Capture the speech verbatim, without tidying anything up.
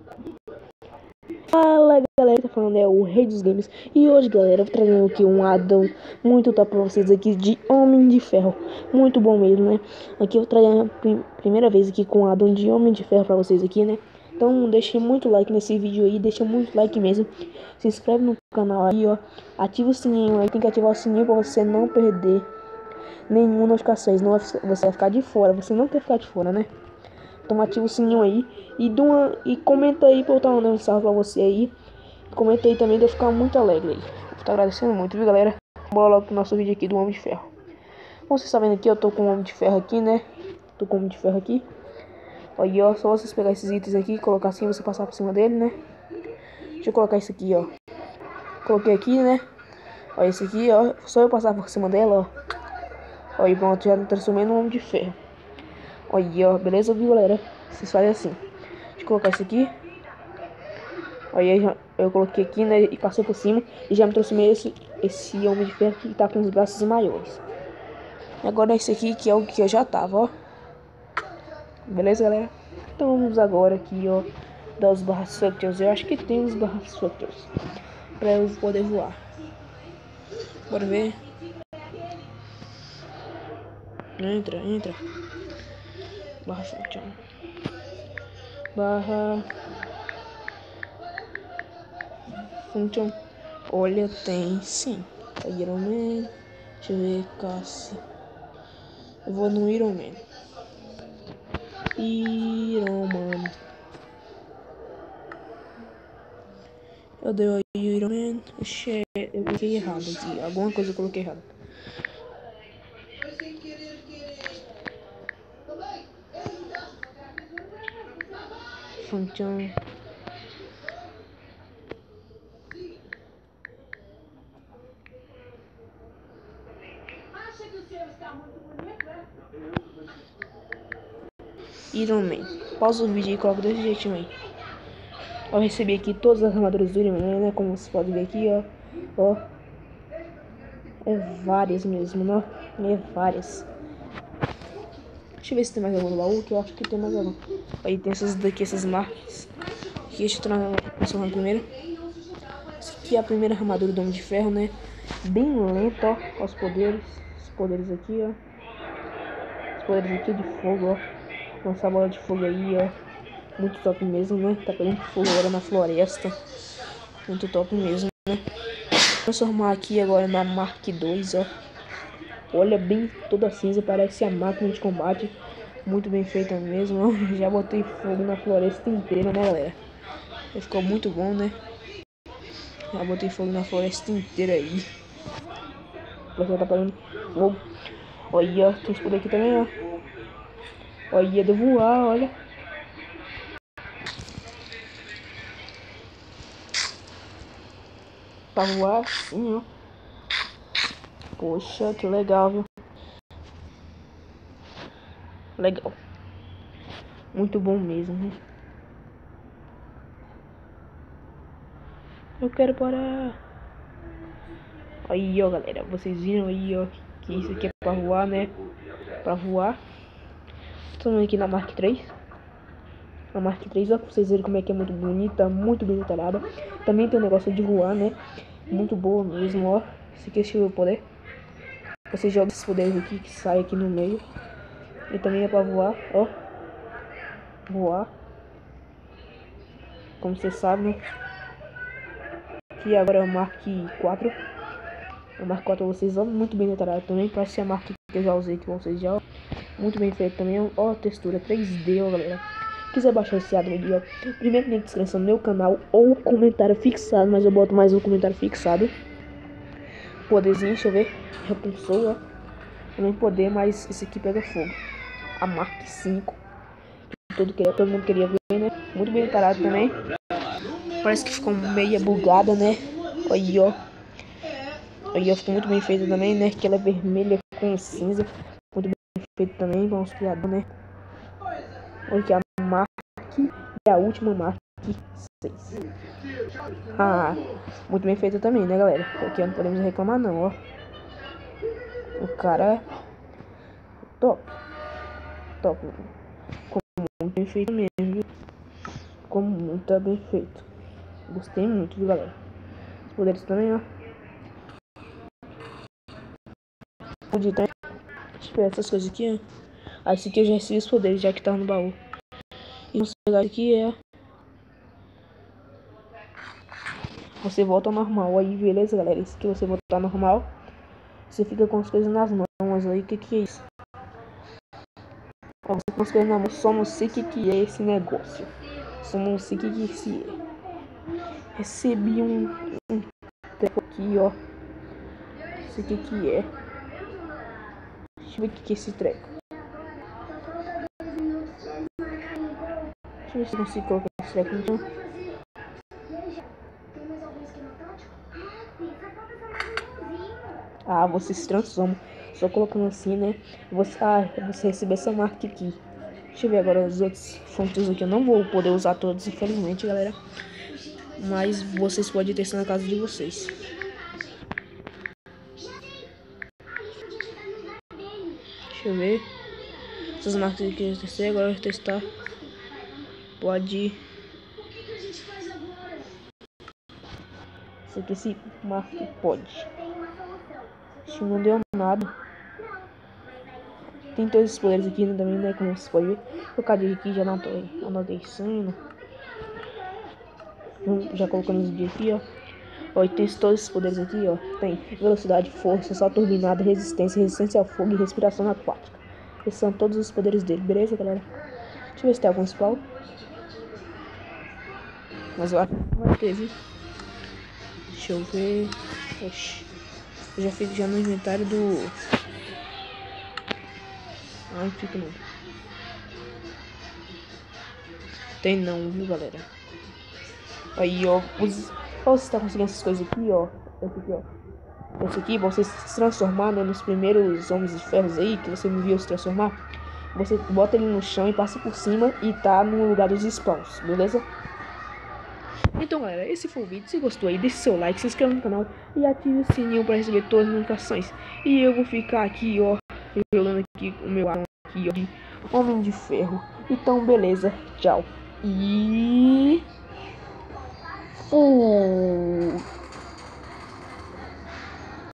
Fala galera, tá falando é o Rei dos Games. E hoje galera, eu vou trazendo aqui um addon muito top pra vocês aqui de Homem de Ferro. Muito bom mesmo, né? Aqui eu vou trazer a primeira vez aqui com um addon de Homem de Ferro pra vocês aqui, né? Então deixe muito like nesse vídeo aí, deixa muito like mesmo. Se inscreve no canal aí, ó. Ativa o sininho aí, tem que ativar o sininho pra você não perder nenhuma notificação. Senão você vai ficar de fora, você não quer ficar de fora, né? Então ativa o sininho aí e, uma, e comenta aí pra eu estar mandando um salve pra você aí. Comenta aí também, de eu ficar muito alegre aí. Vou estar agradecendo muito, viu galera? Bora logo pro nosso vídeo aqui do Homem de Ferro. Como vocês estão vendo aqui, eu tô com o Homem de Ferro aqui, né? Tô com o Homem de Ferro aqui. Aí ó, só vocês pegar esses itens aqui, colocar assim, você passar por cima dele, né? Deixa eu colocar isso aqui, ó. Coloquei aqui, né? Ó, esse aqui, ó. Só eu passar por cima dela, ó. Aí pronto, já me transformei no Homem de Ferro. Aí ó, beleza, viu galera? Vocês fazem assim. Deixa eu colocar isso aqui. Aí já, eu coloquei aqui, né, e passei por cima e já me transformei esse, esse Homem de Ferro que tá com os braços maiores. E agora esse aqui que é o que eu já tava, ó. Beleza, galera? Então vamos agora aqui, ó, dar os barra structures. Eu acho que tem os barra structures pra eu poder voar. Bora ver. Entra, entra. Barra structure. Barra function. Olha, tem sim. Iron Man. Deixa eu ver, Cassie. Eu vou no Iron Man. Iron Man. Eu dei o Iron Man. Oxê, eu coloquei errado aqui. Alguma coisa eu coloquei errado. Function. Iron Man. Pausa o vídeo e coloca desse jeitinho aí. Eu recebi aqui todas as armaduras do Iron Man, né? Como vocês podem ver aqui, ó. Ó. É várias mesmo, né? É várias. Deixa eu ver se tem mais algum no baú, que eu acho que tem mais algum. Aí tem essas daqui, essas marcas. Aqui, deixa eu transformar primeiro. Essa aqui é a primeira armadura do Homem de Ferro, né? Bem lenta, ó. Os poderes. Os poderes aqui, ó. Os poderes aqui de fogo, ó. Lançar a bola de fogo aí, ó. Muito top mesmo, né? Tá pegando fogo agora na floresta. Muito top mesmo, né? Vou transformar aqui agora na Mark dois, ó. Olha, bem toda cinza, parece a máquina de combate. Muito bem feita mesmo, ó. Já botei fogo na floresta inteira, né, galera? Ficou muito bom, né? Já botei fogo na floresta inteira aí. O pessoal tá pegando fogo. Olha, tem esse poder aqui também, ó. Olha, de voar, olha. Pra voar assim, ó. Poxa, que legal, viu? Legal. Muito bom mesmo, né? Eu quero parar. Aí, ó, galera. Vocês viram aí, ó. Que isso aqui é pra voar, né? Pra voar. Estamos aqui na Mark três. A Mark três, ó. Pra vocês verem como é que é muito bonita. Muito bem detalhada. Também tem o negócio de voar, né? Muito boa mesmo, ó. Esse aqui é o poder. Você joga esses poderes aqui que sai aqui no meio. E também é pra voar, ó. Voar. Como vocês sabem, né? Aqui agora é o Mark quatro. O Mark quatro vocês vão muito bem detalhado também. Parece ser a Mark que eu já usei, que vocês já. Muito bem feito também. Ó, textura três D, ó, galera. Quiser baixar esse addon aí, ó. Primeiro link de inscrição no meu canal ou comentário fixado. Mas eu boto mais um comentário fixado. Poderzinho, deixa eu ver. Repulsou, ó. Também poder, mas esse aqui pega fogo. A Mark cinco. Todo, todo mundo queria ver, né? Muito bem detalhado também. Parece que ficou meia bugada, né? Aí, ó. Aí, ó, ficou muito bem feita também, né? Que ela é vermelha com cinza. Muito bem feito também. Vamos criador, né? Olha aqui a Mark e a última Mark seis. Ah, muito bem feita também, né, galera? Aqui não podemos reclamar, não, ó. O cara top. Top. Ficou muito bem feito mesmo, viu? Ficou muito muito tá bem feito. Gostei muito, viu, galera? Os poderes também, ó. Pode ter. Deixa eu ver essas coisas aqui, ó. Ah, esse aqui eu já recebi os poderes, já que tá no baú. E vamos pegar aqui, é... Você volta ao normal aí, beleza, galera? Esse aqui você volta ao normal. Você fica com as coisas nas mãos aí. O que que é isso? Ó, você com as coisas na mão. Só não sei o que que é esse negócio. Só não sei o que que esse é. Recebi um... um treco aqui, ó. Não sei o que que é. Deixa eu ver o que que é esse treco. Deixa eu ver se eu consigo colocar esse treco então. Ah, você se transforma. Só colocando assim, né? Você, ah, você recebe essa marca aqui. Deixa eu ver agora os outros fontes aqui. Eu não vou poder usar todos, infelizmente, galera. Mas vocês podem testar na casa de vocês. Deixa eu ver. Essas marcas aqui eu testei. Agora eu vou testar. Pode. Esse aqui, esse marca pode. Acho que não deu nada. Tem todos esses poderes aqui, né, também, né? Como vocês podem ver. O cadê aqui? Já anotei. Anotei sino. Já colocando os dias aqui, ó. Ó, e tem todos esses poderes aqui, ó. Tem velocidade, força, salto turbinado, resistência, resistência ao fogo e respiração aquática. Esses são todos os poderes dele, beleza, galera? Deixa eu ver se tem algum spawn. Mas eu acho que não vai ter, viu? Deixa eu ver. Oxi. Eu já fiz já no inventário do... Ah, não fica não. Tem não, viu, galera? Aí, ó. Os... Ó, você tá conseguindo essas coisas aqui, ó. Esse aqui, ó. Esse aqui, pra você se transformar, né, nos primeiros Homens de Ferros aí, que você me viu se transformar. Você bota ele no chão e passa por cima e tá no lugar dos spawns, beleza? Então, galera, esse foi o vídeo. Se gostou aí, deixe seu like, se inscreva no canal e ative o sininho para receber todas as notificações. E eu vou ficar aqui, ó, jogando aqui o meu arma aqui, ó, de Homem de Ferro. Então, beleza, tchau. E... Fui!